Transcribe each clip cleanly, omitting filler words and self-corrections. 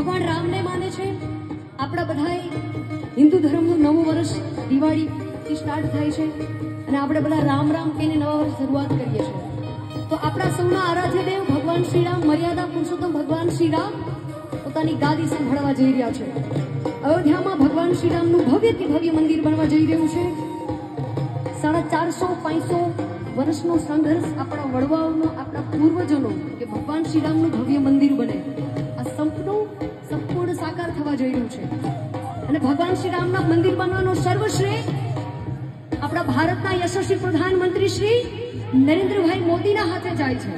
ભગવાન રામને માને છે. આપણા બધાએ હિન્દુ ધર્મનું નવું વર્ષ દિવાળીથી સ્ટાર્ટ થાય છે અને આપણે બધા રામ રામ કહીને નવા વર્ષ શરૂઆત કરીએ છીએ. તો આપણા સૌના આરાધ્ય દેવ ભગવાન શ્રી રામ, મર્યાદા પુરુષોત્તમ ભગવાન શ્રી રામ પોતાની ગાદી સંભાળવા જઈ રહ્યા છે. અયોધ્યામાં ભગવાન શ્રી રામનું ભવ્યથી ભવ્ય મંદિર બનવા જઈ રહ્યું છે. 450-500 વર્ષનો સંઘર્ષ આપણા વડવાઓનો, આપણા પૂર્વજોનો કે ભગવાન શ્રી રામનું ભવ્ય મંદિર બને, આ સપનું સંપૂર્ણ સાકાર થવા જઈ રહ્યું છે. અને ભગવાન શ્રી રામના મંદિર બનવાનો સર્વશ્રેય આપણા ભારતના યશસ્વી પ્રધાનમંત્રી શ્રી નરેન્દ્રભાઈ મોદીના હાથે જાય છે.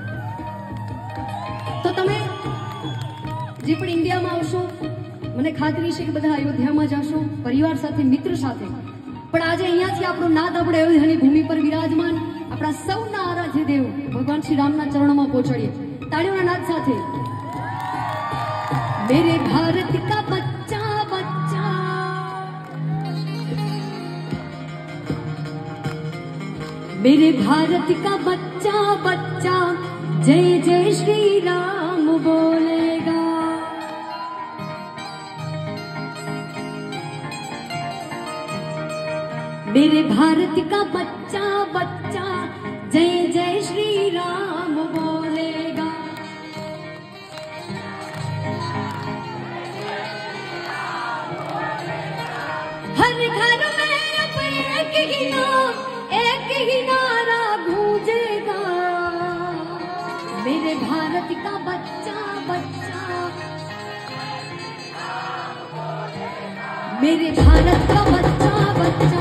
તો તમે જે પણ ઇન્ડિયામાં આવશો, મને ખાતરી છે કે બધા અયોધ્યામાં જશો પરિવાર સાથે, મિત્ર સાથે. પણ આજે અહીંયાથી આપણો નાદ આપણે અયોધ્યાની ભૂમિ પર વિરાજમાન આપણા સૌના આરાધ્ય દેવ ભગવાન શ્રી રામના ચરણોમાં પહોંચાડીએ તાળીઓના નાદ સાથે. મેરે ભારત કા બચ્ચા બચ્ચા, मेरे भारत का बच्चा बच्चा जय जय श्री राम बोलेगा. मेरे भारत का बच्चा बच्चा जय जय श्री राम बोलेगा. हर घर में अब एक ही नारा गूंजेगा. मेरे भारत का बच्चा बच्चा, मेरे भारत का बच्चा बच्चा